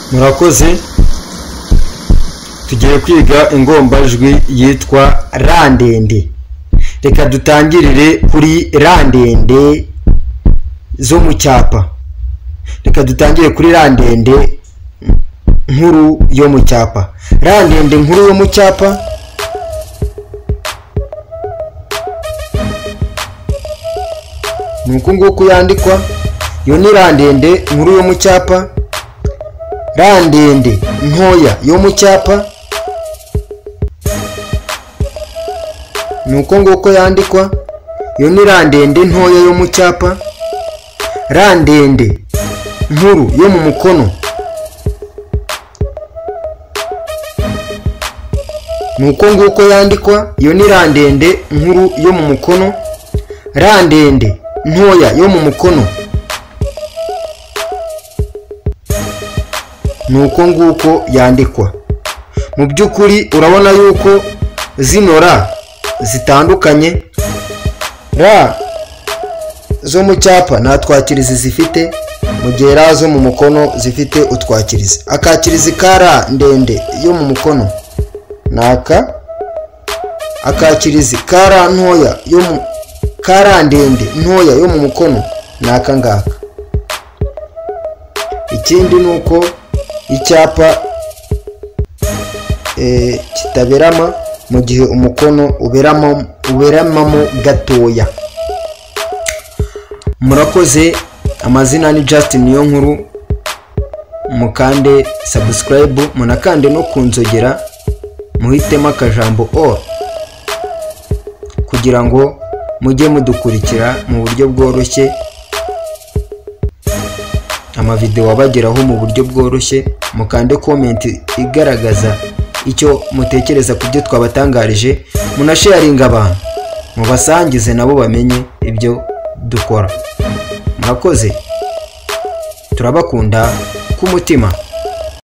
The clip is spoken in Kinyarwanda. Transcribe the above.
murakoze. Tugiye kwiga ingombajwi yitwa ra ndende. Reka dutangirire kuri ra ndende zo mu cyapa. Reka dutangire kuri ra ndende nkuru yo mu cyapa. Ra ndende nkuru yo mu cyapa nuko nguko yandikwa. Yo ni ra ndende nkuru yo mu cyapa. Ra ndende ntoya yo mu cyapa nuko nguko yandikwa. Yo ni ra ndende ntoya yo mu cyapa. Ra ndende nkuru yo mu mukono nuko nguko yandikwa. Yo ni ra ndende nkuru yo mu mukono. Ra ndende ntoya yo mu mukono nuko nguko yandikwa. Mu by'ukuri urabona yuko zino ra zitandukanye. Ra zo mu cyapa nta twakirizi zifite, mu gihe ra zo mu mukono zifite utwakirizi. Akakirizi ka ra ndende yo mu mukono naka. Akakirizi ka ra ntoya yo mu ka ndende ntoya yo mu mukono naka ngaka. Ikindi nuko icyapa kitaberama mu gihe umukono uberamamo gatoya. Murakoze. Amazina ni Justin Niyonkuru. Mukande subscribe, munakande no kunzogera, muhitemo akajambo all kugira ngo mujye mudukurikira mu buryo bworoshye, amavideo abageraho mu buryo bworoshye. Mukande comment igaragaza icyo mutekereza ku byo twabatangarije, munasharinga abantu, mubasangize nabo bamenye ibyo dukora. Murakoze, turabakunda ku mutima.